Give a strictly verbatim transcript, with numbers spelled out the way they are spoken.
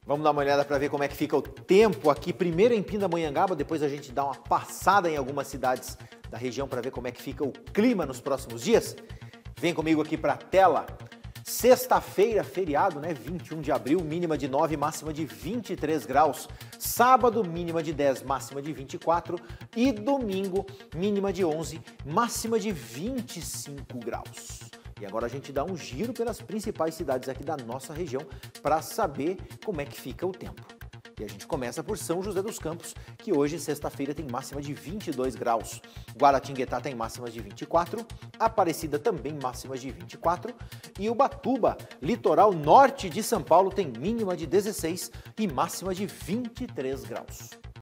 Vamos dar uma olhada para ver como é que fica o tempo aqui, primeiro em Pindamonhangaba, depois a gente dá uma passada em algumas cidades da região para ver como é que fica o clima nos próximos dias. Vem comigo aqui para a tela. Sexta-feira, feriado, né? vinte e um de abril, mínima de nove, máxima de vinte e três graus. Sábado, mínima de dez, máxima de vinte e quatro. E domingo, mínima de onze, máxima de vinte e cinco graus. E agora a gente dá um giro pelas principais cidades aqui da nossa região para saber como é que fica o tempo. E a gente começa por São José dos Campos, que hoje, sexta-feira, tem máxima de vinte e dois graus. Guaratinguetá tem máxima de vinte e quatro, Aparecida também máxima de vinte e quatro, e Ubatuba, litoral norte de São Paulo, tem mínima de dezesseis e máxima de vinte e três graus.